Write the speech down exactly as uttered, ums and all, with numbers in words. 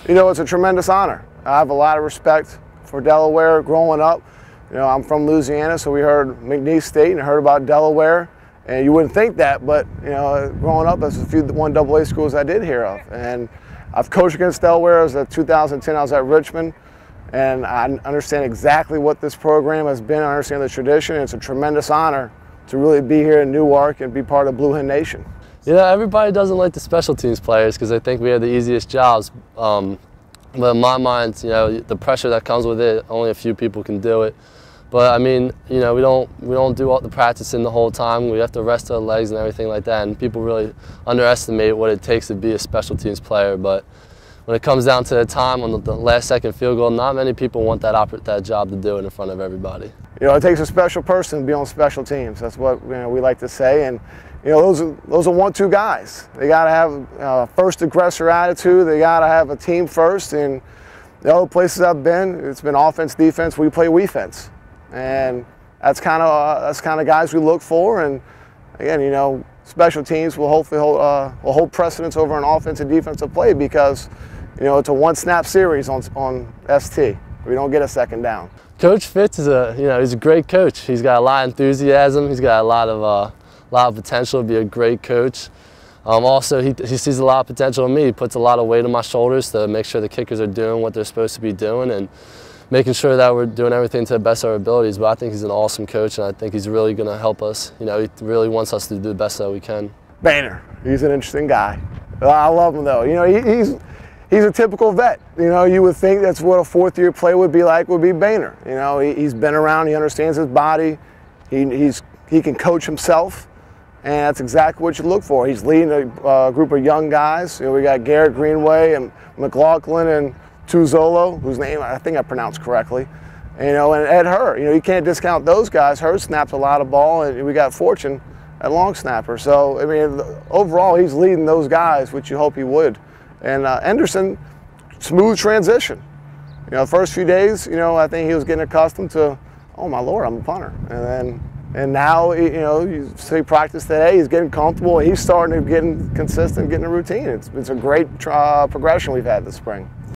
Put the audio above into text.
You know, it's a tremendous honor. I have a lot of respect for Delaware growing up. You know, I'm from Louisiana, so we heard McNeese State and heard about Delaware. And you wouldn't think that, but, you know, growing up, there's a few one double A schools I did hear of. And I've coached against Delaware. As in two thousand ten, I was at Richmond. And I understand exactly what this program has been. I understand the tradition. And it's a tremendous honor to really be here in Newark and be part of Blue Hen Nation. Yeah, everybody doesn't like the special teams players because they think we have the easiest jobs. Um, but in my mind, you know, the pressure that comes with it, only a few people can do it. But I mean, you know, we don't we don't do all the practicing the whole time. We have to rest our legs and everything like that. And people really underestimate what it takes to be a special teams player. But when it comes down to the time on the, the last second field goal, not many people want that oper that job to do it in front of everybody. You know, it takes a special person to be on special teams. That's what, you know, we like to say. And you know, those are, those are one-two guys. They got to have a first aggressor attitude. They got to have a team first. And the other places I've been, it's been offense, defense. We play we-fence, and that's kind of uh, that's kind of guys we look for. And again, you know, special teams will hopefully hold, uh, will hold precedence over an offense and defensive play because, you know, it's a one-snap series on on S T. We don't get a second down. Coach Fitz is a you know he's a great coach. He's got a lot of enthusiasm. He's got a lot of uh, lot of potential to be a great coach. Um, also, he, he sees a lot of potential in me. He puts a lot of weight on my shoulders to make sure the kickers are doing what they're supposed to be doing and making sure that we're doing everything to the best of our abilities. But I think he's an awesome coach, and I think he's really going to help us. You know, he really wants us to do the best that we can. Boehner, he's an interesting guy. I love him though. You know, he, he's he's a typical vet. You know, you would think that's what a fourth-year player would be like. Would be Boehner. You know, he, he's been around. He understands his body. He he's he can coach himself. And that's exactly what you look for. He's leading a uh, group of young guys. You know, we got Garrett Greenway and McLaughlin and Tuzolo, whose name I think I pronounced correctly. And, you know, and Ed Hur. You know, you can't discount those guys. Hur snaps a lot of ball, and we got Fortune at long snapper. So, I mean, overall, he's leading those guys, which you hope he would. And uh, Anderson, smooth transition. You know, the first few days, you know, I think he was getting accustomed to, oh my Lord, I'm a punter. And then. And now, you know, you see practice today, he's getting comfortable, and he's starting to get consistent, getting a routine. It's, it's a great uh, progression we've had this spring.